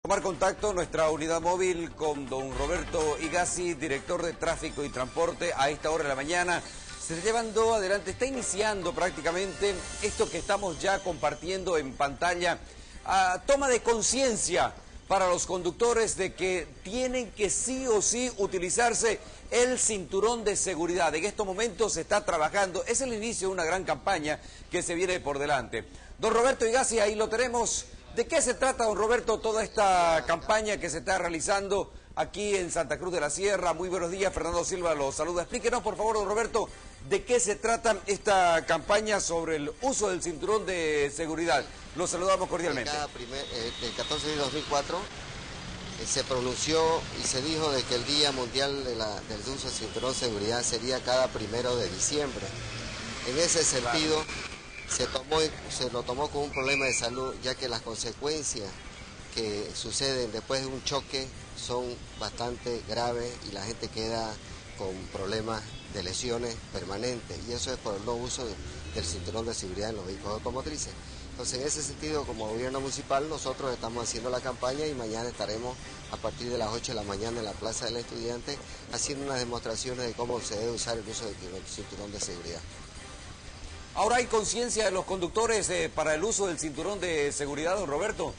Tomar contacto nuestra unidad móvil con don Roberto Higazi, director de Tráfico y Transporte. A esta hora de la mañana se está llevando adelante, está iniciando prácticamente esto que estamos ya compartiendo en pantalla, toma de conciencia para los conductores de que tienen que sí o sí utilizarse el cinturón de seguridad. En estos momentos se está trabajando, es el inicio de una gran campaña que se viene por delante. Don Roberto Higazi, ahí lo tenemos. ¿De qué se trata, don Roberto, toda esta campaña que se está realizando aquí en Santa Cruz de la Sierra? Muy buenos días, Fernando Silva los saluda. Explíquenos, por favor, don Roberto, ¿de qué se trata esta campaña sobre el uso del cinturón de seguridad? Los saludamos cordialmente. El 14 de 2004 se pronunció y se dijo de que el Día Mundial del uso del cinturón de seguridad sería cada 1 de diciembre. En ese sentido, se lo tomó como un problema de salud, ya que las consecuencias que suceden después de un choque son bastante graves y la gente queda con problemas de lesiones permanentes, y eso es por el no uso del cinturón de seguridad en los vehículos automotrices. Entonces, en ese sentido, como gobierno municipal, nosotros estamos haciendo la campaña y mañana estaremos a partir de las 8 de la mañana en la Plaza del Estudiante haciendo unas demostraciones de cómo se debe usar el uso del cinturón de seguridad. ¿Ahora hay conciencia de los conductores para el uso del cinturón de seguridad, don Roberto?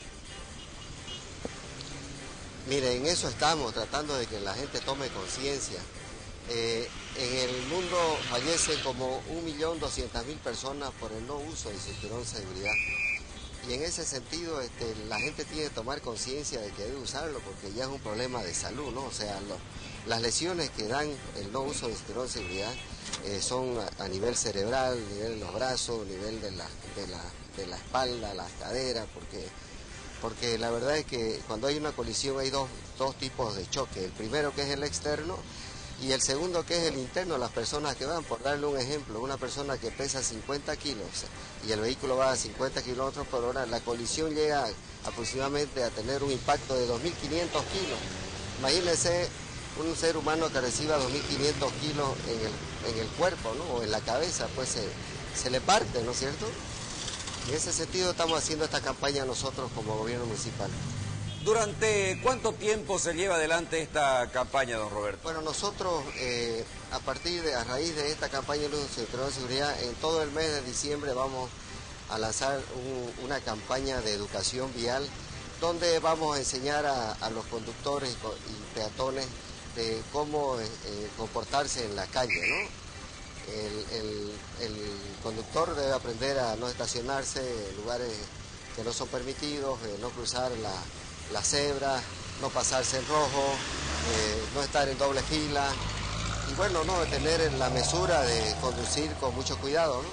Mire, en eso estamos, tratando de que la gente tome conciencia. En el mundo fallecen como 1.200.000 personas por el no uso del cinturón de seguridad. Y en ese sentido, la gente tiene que tomar conciencia de que debe usarlo porque ya es un problema de salud, ¿no? O sea, las lesiones que dan el no uso del cinturón de seguridad son a nivel cerebral, a nivel de los brazos, a nivel de la espalda, las caderas, porque la verdad es que cuando hay una colisión hay dos tipos de choque. El primero, que es el externo, y el segundo, que es el interno, las personas que van. Por darle un ejemplo, una persona que pesa 50 kilos y el vehículo va a 50 kilómetros por hora, la colisión llega aproximadamente a tener un impacto de 2.500 kilos. Imagínense un ser humano que reciba 2.500 kilos en el cuerpo, ¿no? O en la cabeza, pues se le parte, ¿no es cierto? En ese sentido estamos haciendo esta campaña nosotros como gobierno municipal. ¿Durante cuánto tiempo se lleva adelante esta campaña, don Roberto? Bueno, nosotros a raíz de esta campaña de uso del cinturón de seguridad, en todo el mes de diciembre vamos a lanzar una campaña de educación vial donde vamos a enseñar a los conductores y peatones de cómo comportarse en la calle, ¿no? El conductor debe aprender a no estacionarse en lugares que no son permitidos, no cruzar la cebra, no pasarse en rojo, no estar en doble fila y bueno, no tener la mesura de conducir con mucho cuidado, ¿no?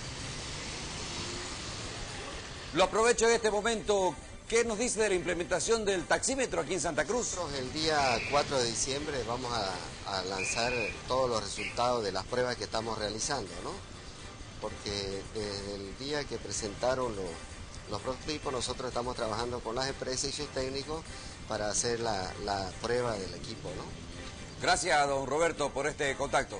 Lo aprovecho en este momento. ¿Qué nos dice de la implementación del taxímetro aquí en Santa Cruz? Nosotros el día 4 de diciembre vamos a lanzar todos los resultados de las pruebas que estamos realizando, ¿no? Porque desde el día que presentaron los prototipos, nosotros estamos trabajando con las empresas y sus técnicos para hacer la prueba del equipo, ¿no? Gracias, don Roberto, por este contacto.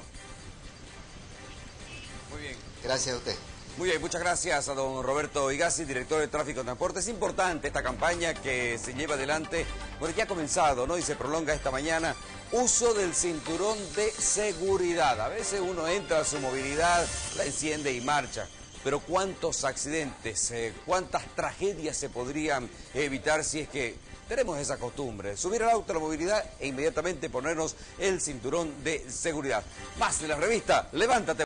Muy bien. Gracias a usted. Muy bien, muchas gracias a don Roberto Higazi, director de Tráfico y Transporte. Es importante esta campaña que se lleva adelante, bueno, ya ha comenzado, ¿no? Y se prolonga esta mañana. Uso del cinturón de seguridad. A veces uno entra a su movilidad, la enciende y marcha. Pero ¿cuántos accidentes, cuántas tragedias se podrían evitar si es que tenemos esa costumbre? Subir al auto a la movilidad e inmediatamente ponernos el cinturón de seguridad. Más de la revista, levántate.